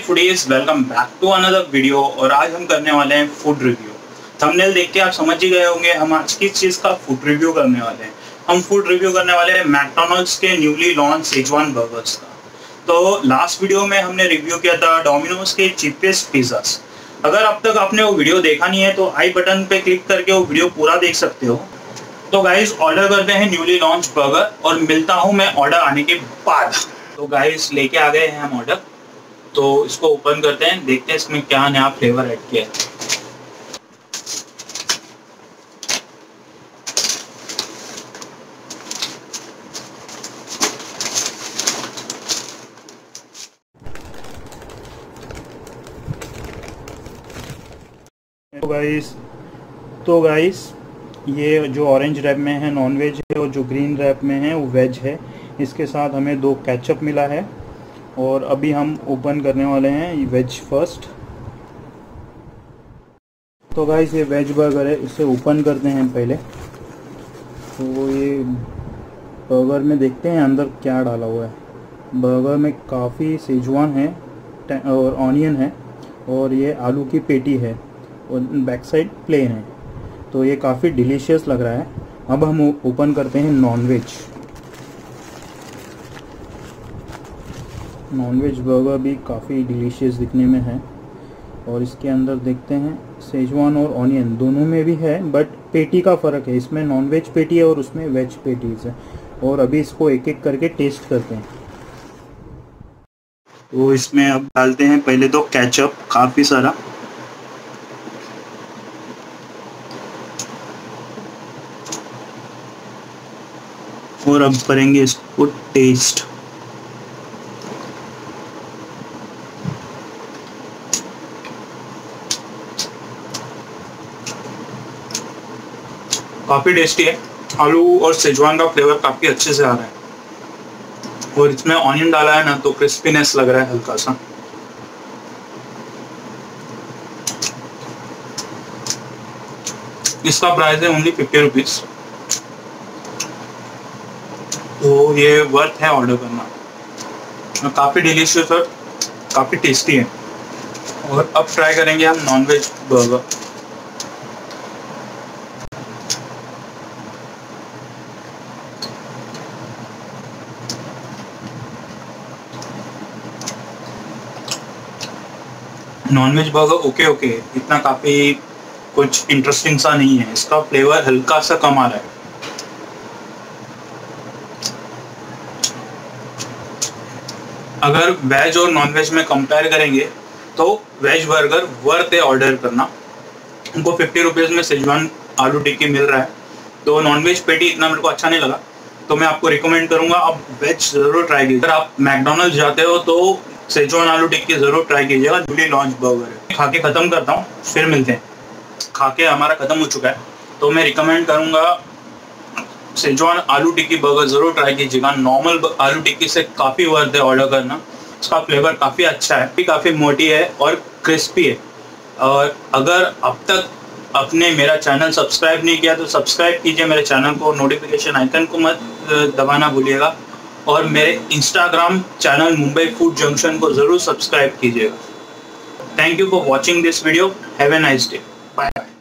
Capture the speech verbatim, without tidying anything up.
Foodies, welcome back to another video. और आज हम करने वाले हैं फूड रिव्यू। थंबनेल देख के आप समझ ही गए होंगे हम आज किस चीज का फूड रिव्यू करने वाले हैं। हम फूड रिव्यू करने वाले हैं मैकडॉनल्ड्स के न्यूली लॉन्च सेजवान बर्गर्स का। तो लास्ट वीडियो में हमने रिव्यू किया था डोमिनोज के चीपेस्ट पिज्जास। अगर अब तक आपने वो वीडियो देखा नहीं है तो आई बटन पे क्लिक करके वो वीडियो पूरा देख सकते हो। तो गाइज ऑर्डर करते हैं न्यूली लॉन्च बर्गर और मिलता हूँ मैं ऑर्डर आने के बाद। तो गाइज लेके आ गए हैं हम ऑर्डर, तो इसको ओपन करते हैं, देखते हैं इसमें क्या नया फ्लेवर ऐड किया है। तो गाइस तो गाइस ये जो ऑरेंज रैप में है नॉन वेज है और जो ग्रीन रैप में है वो वेज है। इसके साथ हमें दो केचप मिला है और अभी हम ओपन करने वाले हैं ये वेज फर्स्ट। तो गाइस ये वेज बर्गर है, इसे ओपन करते हैं पहले। तो ये बर्गर में देखते हैं अंदर क्या डाला हुआ है। बर्गर में काफ़ी सेजवान है और ऑनियन है और ये आलू की पेटी है और बैक साइड प्लेन है। तो ये काफ़ी डिलीशियस लग रहा है। अब हम ओपन करते हैं non veg. Non veg burger भी काफ़ी डिलीशियस दिखने में है और इसके अंदर देखते हैं सेजवान और ऑनियन दोनों में भी है, बट पेटी का फ़र्क है। इसमें नॉन वेज पेटी है और उसमें वेज पेटीज है। और अभी इसको एक एक करके टेस्ट करते हैं। तो इसमें अब डालते हैं पहले तो केचप काफ़ी सारा, और अब करेंगे इसको टेस्ट। काफ़ी टेस्टी है। आलू और सेजवान का फ्लेवर काफ़ी अच्छे से आ रहा है और इसमें ऑनियन डाला है ना तो क्रिस्पीनेस लग रहा है हल्का सा। इसका प्राइस है ओनली फिफ्टी रुपीज़। तो ये वर्थ है ऑर्डर करना। काफ़ी डिलीशियस और काफ़ी टेस्टी है। और अब ट्राई करेंगे हम non veg burger. Non veg burger okay okay इतना काफ़ी कुछ इंटरेस्टिंग सा नहीं है। इसका फ्लेवर हल्का सा कम आ रहा है। अगर वेज और नॉन वेज में कंपेयर करेंगे तो वेज बर्गर वर्थ है ऑर्डर करना। उनको फिफ्टी रुपीज़ में सेजवान आलू टिक्की मिल रहा है। तो नॉन वेज पेटी इतना मेरे को अच्छा नहीं लगा, तो मैं आपको रिकमेंड करूंगा आप वेज ज़रूर ट्राई कीजिए। अगर आप मैकडॉनल्ड्स जाते हो तो सेजवान आलू टिक्की ज़रूर ट्राई कीजिएगा। न्यूली लॉन्च बर्गर है। खा के ख़त्म करता हूँ, फिर मिलते हैं। खा के हमारा ख़त्म हो चुका है, तो मैं रिकमेंड करूँगा सेजवान आलू टिक्की बर्गर ज़रूर ट्राई कीजिएगा। नॉर्मल आलू टिक्की से काफ़ी वर्थ है ऑर्डर करना। इसका फ्लेवर काफ़ी अच्छा है, काफ़ी मोटी है और क्रिस्पी है। और अगर अब तक आपने मेरा चैनल सब्सक्राइब नहीं किया तो सब्सक्राइब कीजिए मेरे चैनल को। नोटिफिकेशन आइकन को मत दबाना भूलिएगा। और मेरे Instagram channel Mumbai food junction को ज़रूर सब्सक्राइब कीजिएगा। Thank you for watching this video. Have a nice day. Bye bye.